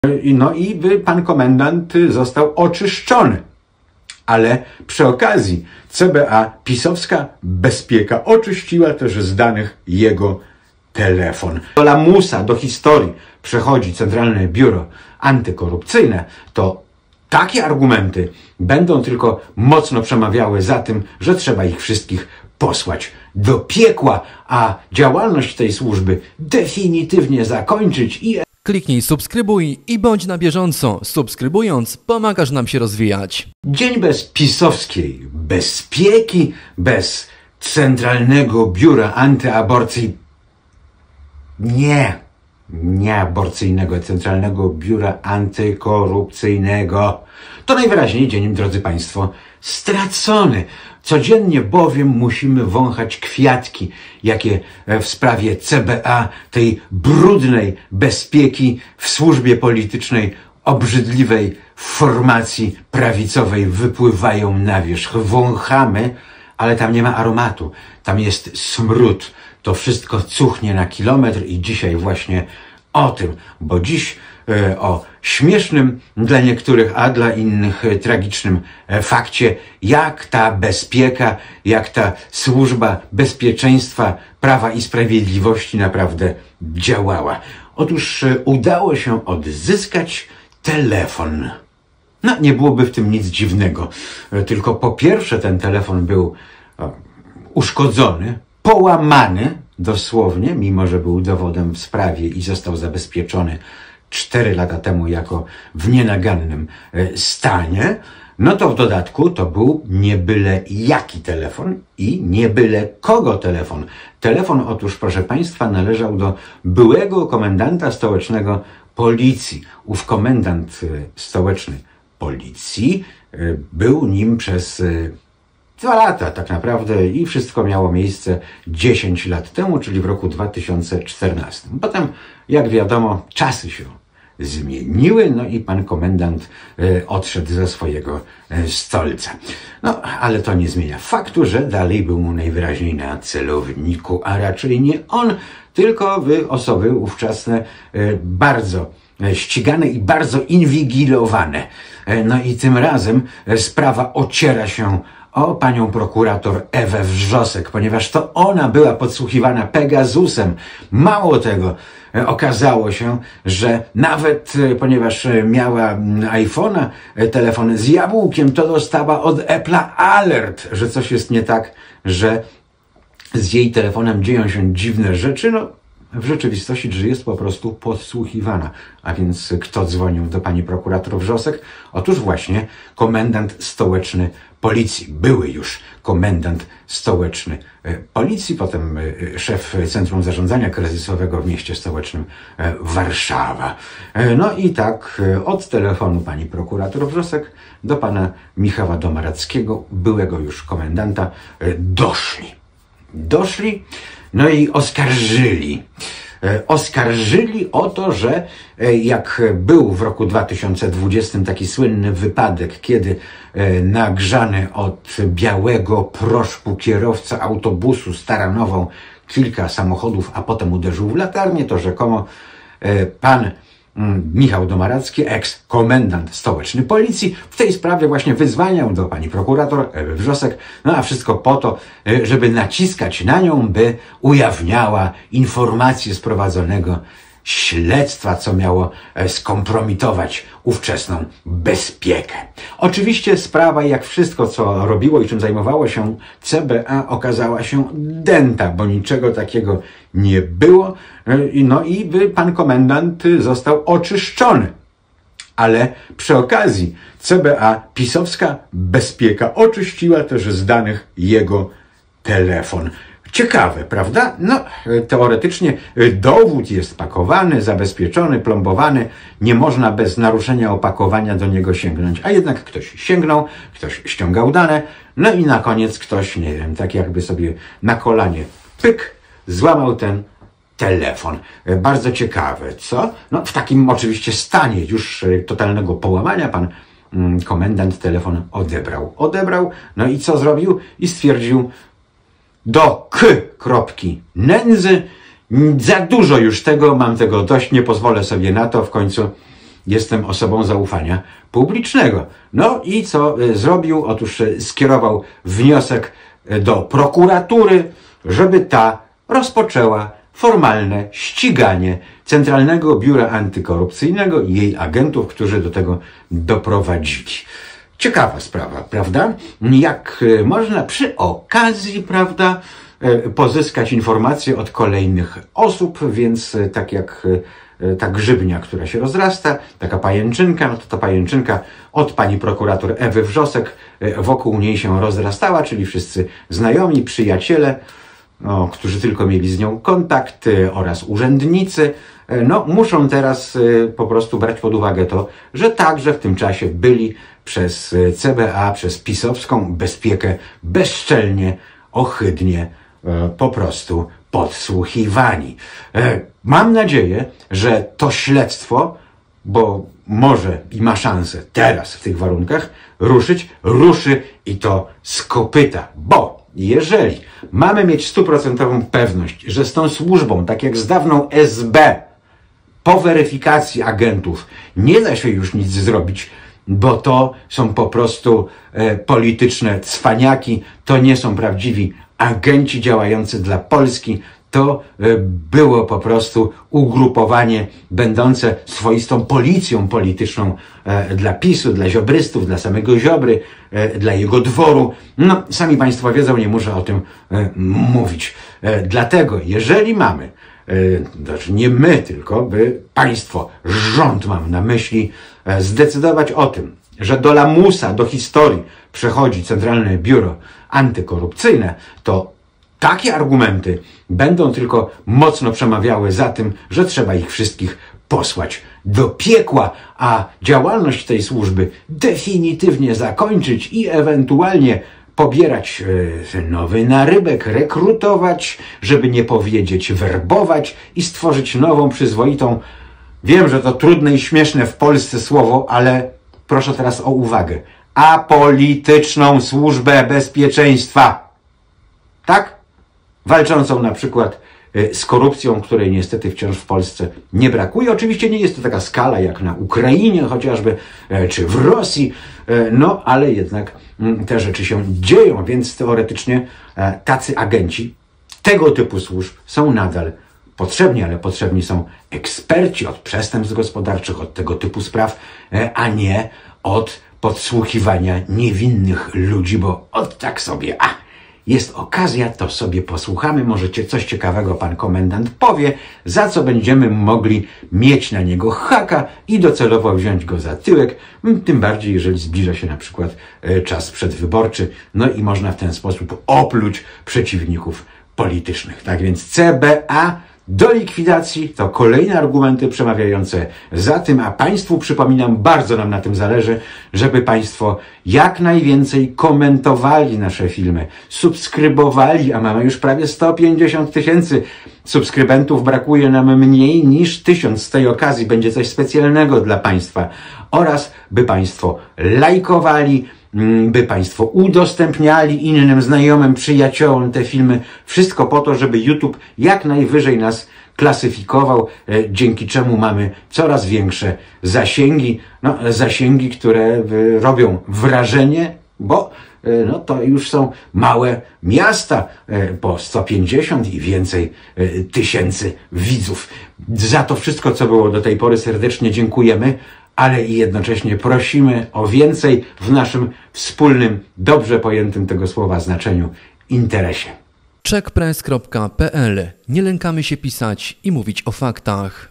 No i pan komendant został oczyszczony. Ale przy okazji CBA, pisowska bezpieka, oczyściła też z danych jego telefon. Do lamusa, do historii przechodzi Centralne Biuro Antykorupcyjne, to takie argumenty będą tylko mocno przemawiały za tym, że trzeba ich wszystkich posłać do piekła, a działalność tej służby definitywnie zakończyć i... Kliknij subskrybuj i bądź na bieżąco. Subskrybując pomagasz nam się rozwijać. Dzień bez pisowskiej bezpieki, bez Centralnego Biura Antyaborcji... Nie aborcyjnego, Centralnego Biura Antykorupcyjnego. To najwyraźniej dzień, drodzy Państwo, stracony. Codziennie bowiem musimy wąchać kwiatki, jakie w sprawie CBA, tej brudnej bezpieki w służbie politycznej, obrzydliwej formacji prawicowej wypływają na wierzch. Wąchamy, ale tam nie ma aromatu, tam jest smród. To wszystko cuchnie na kilometr i dzisiaj właśnie o tym, bo dziś o śmiesznym dla niektórych, a dla innych tragicznym fakcie, jak ta bezpieka, jak ta służba bezpieczeństwa, prawa i sprawiedliwości naprawdę działała. Otóż udało się odzyskać telefon. No, nie byłoby w tym nic dziwnego, tylko po pierwsze ten telefon był uszkodzony, połamany dosłownie, mimo że był dowodem w sprawie i został zabezpieczony 4 lata temu jako w nienagannym stanie, no to w dodatku to był nie byle jaki telefon i nie byle kogo telefon. Telefon otóż, proszę Państwa, należał do byłego komendanta stołecznego policji. Ów komendant stołeczny policji był nim przez 2 lata tak naprawdę i wszystko miało miejsce 10 lat temu, czyli w roku 2014. Potem, jak wiadomo, czasy się zmieniły, no i pan komendant odszedł ze swojego stolca. No, ale to nie zmienia faktu, że dalej był mu najwyraźniej na celowniku, a raczej nie on, tylko osoby ówczesne bardzo ścigane i bardzo inwigilowane. No i tym razem sprawa ociera się o panią prokurator Ewę Wrzosek, ponieważ to ona była podsłuchiwana Pegasusem. Mało tego, okazało się, że nawet ponieważ miała iPhone'a, telefon z jabłkiem, to dostała od Apple'a alert, że coś jest nie tak, że z jej telefonem dzieją się dziwne rzeczy. No, w rzeczywistości, że jest po prostu podsłuchiwana. A więc kto dzwonił do pani prokurator Wrzosek? Otóż właśnie komendant stołeczny policji. Były już komendant stołeczny policji, potem szef Centrum Zarządzania Kryzysowego w mieście stołecznym Warszawa. No i tak od telefonu pani prokurator Wrzosek do pana Michała Domarackiego, byłego już komendanta, doszli, no i oskarżyli o to, że jak był w roku 2020 taki słynny wypadek, kiedy nagrzany od białego proszku kierowca autobusu staranował kilka samochodów, a potem uderzył w latarnię, to rzekomo pan Michał Domaracki, eks-komendant stołeczny policji, w tej sprawie właśnie wyzwaniał do pani prokurator Ewy Wrzosek, no a wszystko po to, żeby naciskać na nią, by ujawniała informacje z prowadzonego śledztwa, co miało skompromitować ówczesną bezpiekę. Oczywiście sprawa, jak wszystko, co robiło i czym zajmowało się CBA, okazała się dęta, bo niczego takiego nie było. No i pan komendant został oczyszczony. Ale przy okazji CBA, pisowska bezpieka, oczyściła też z danych jego telefon. Ciekawe, prawda? No, teoretycznie dowód jest pakowany, zabezpieczony, plombowany. Nie można bez naruszenia opakowania do niego sięgnąć. A jednak ktoś sięgnął, ktoś ściągał dane, no i na koniec ktoś, nie wiem, tak jakby sobie na kolanie pyk, złamał ten telefon. Bardzo ciekawe, co? No, w takim oczywiście stanie już totalnego połamania pan komendant telefon odebrał, no i co zrobił? I stwierdził, do kropki nędzy, za dużo już tego, mam tego dość, nie pozwolę sobie na to, w końcu jestem osobą zaufania publicznego. No i co zrobił? Otóż skierował wniosek do prokuratury, żeby ta rozpoczęła formalne ściganie Centralnego Biura Antykorupcyjnego i jej agentów, którzy do tego doprowadzili. Ciekawa sprawa, prawda? Jak można przy okazji, prawda, pozyskać informacje od kolejnych osób, więc tak jak ta grzybnia, która się rozrasta, taka pajęczynka, no to ta pajęczynka od pani prokurator Ewy Wrzosek wokół niej się rozrastała, czyli wszyscy znajomi, przyjaciele, no, którzy tylko mieli z nią kontakt, oraz urzędnicy, no, muszą teraz po prostu brać pod uwagę to, że także w tym czasie byli przez CBA, przez pisowską bezpiekę bezczelnie, ohydnie po prostu podsłuchiwani. Mam nadzieję, że to śledztwo, bo może i ma szansę teraz w tych warunkach ruszy i to z kopyta, bo jeżeli mamy mieć 100% pewność, że z tą służbą, tak jak z dawną SB, po weryfikacji agentów nie da się już nic zrobić, bo to są po prostu polityczne cwaniaki, to nie są prawdziwi agenci działający dla Polski, to było po prostu ugrupowanie będące swoistą policją polityczną dla PiS-u, dla ziobrystów, dla samego Ziobry, dla jego dworu. No, sami państwo wiedzą, nie muszę o tym mówić. Dlatego, jeżeli mamy, znaczy nie my tylko, by państwo, rząd mam na myśli, zdecydować o tym, że do lamusa, do historii przechodzi Centralne Biuro Antykorupcyjne, to takie argumenty będą tylko mocno przemawiały za tym, że trzeba ich wszystkich posłać do piekła, a działalność tej służby definitywnie zakończyć i ewentualnie pobierać nowy narybek, rekrutować, żeby nie powiedzieć werbować i stworzyć nową, przyzwoitą, wiem, że to trudne i śmieszne w Polsce słowo, ale proszę teraz o uwagę, apolityczną służbę bezpieczeństwa. Tak? Walczącą na przykład z korupcją, której niestety wciąż w Polsce nie brakuje. Oczywiście nie jest to taka skala jak na Ukrainie chociażby, czy w Rosji, no ale jednak te rzeczy się dzieją, więc teoretycznie tacy agenci tego typu służb są nadal potrzebni, ale potrzebni są eksperci od przestępstw gospodarczych, od tego typu spraw, a nie od podsłuchiwania niewinnych ludzi, bo od tak sobie, jest okazja, to sobie posłuchamy, może coś ciekawego pan komendant powie, za co będziemy mogli mieć na niego haka i docelowo wziąć go za tyłek, tym bardziej jeżeli zbliża się na przykład czas przedwyborczy, no i można w ten sposób opluć przeciwników politycznych. Tak więc CBA do likwidacji to kolejne argumenty przemawiające za tym, a państwu przypominam, bardzo nam na tym zależy, żeby państwo jak najwięcej komentowali nasze filmy, subskrybowali, a mamy już prawie 150 000 subskrybentów, brakuje nam mniej niż 1000, z tej okazji będzie coś specjalnego dla państwa, oraz by państwo lajkowali, by państwo udostępniali innym znajomym, przyjaciołom te filmy. Wszystko po to, żeby YouTube jak najwyżej nas klasyfikował, dzięki czemu mamy coraz większe zasięgi. No, zasięgi, które robią wrażenie, bo no, to już są małe miasta po 150 i więcej tysięcy widzów. Za to wszystko, co było do tej pory, serdecznie dziękujemy, ale i jednocześnie prosimy o więcej w naszym wspólnym, dobrze pojętym tego słowa znaczeniu interesie. Czekpress.pl. Nie lękamy się pisać i mówić o faktach.